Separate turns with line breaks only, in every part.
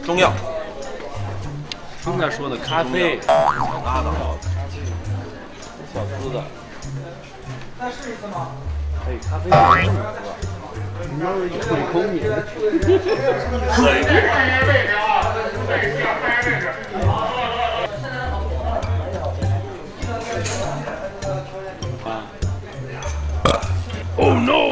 中药。
刚才说的咖啡，
拉倒。
小资的。
再试一次吗？
哎，咖啡是这么喝，你要是一口口抿。
可以。Oh no！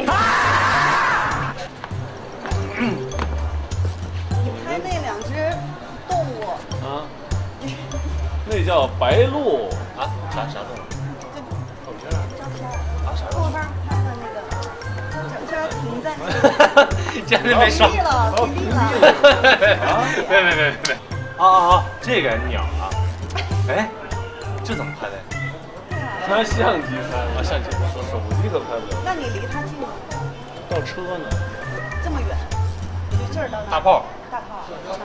你拍那两只动物
啊，那叫白鹭
啊，啥动物？
照片啊，后边拍的那个，这停在那个。
家里没烧。
屏蔽了，屏蔽了。
别！啊！这个鸟啊，哎，这怎么拍的？
拿相机拍的，
相机，
手机可拍不了。
那你离它近吗？
倒车呢？
这么远，就这儿到那。
大炮。
大炮。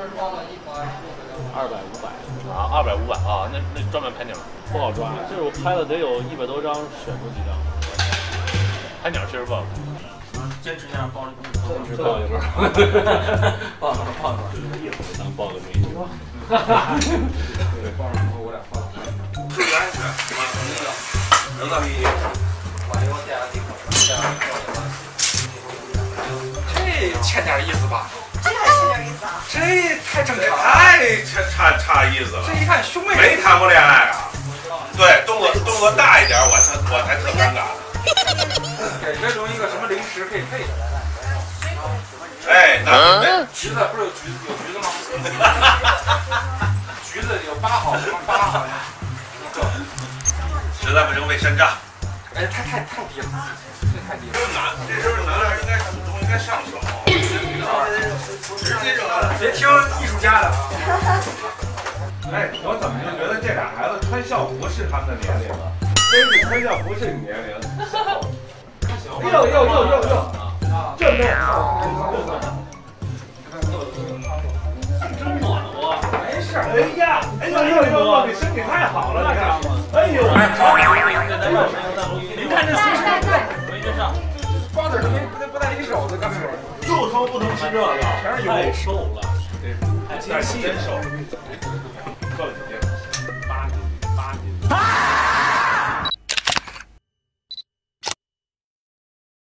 200、500
啊，200、500啊，那专门拍鸟，
不好抓。这我拍了得有100多张，选出几张。
拍鸟确实不好。
坚持一下抱着
坚持抱一会儿。
抱着，
当抱个美女。
对，抱着我俩抱。
最安全，能到
这欠点意思吧？
这还欠点意思啊！
这太正常了。
太差意思了。
这一看兄妹
没谈过恋爱啊？对，动作大一点，我才特尴尬。
给这种一个什么零食可以配着。
哎，那
橘子不是有橘子吗？橘子有8号，什么8号呀？
实在不行喂山楂。
哎，太低了，这太低了。
这时候男孩应该上手，直接就
别听艺术家的啊。
哎，我怎么就觉得这俩孩子穿校服是他们的年龄了？真是穿校服是你年龄。哟，这妹，
真暖和。
没事。哎呀，哟，你身体太好了，你看。哎呦，
您看这姿势，没跟上，光腿不带一手的，刚才
就说不能吃这个，
全是油。
太瘦了，
太细，真瘦。
8斤。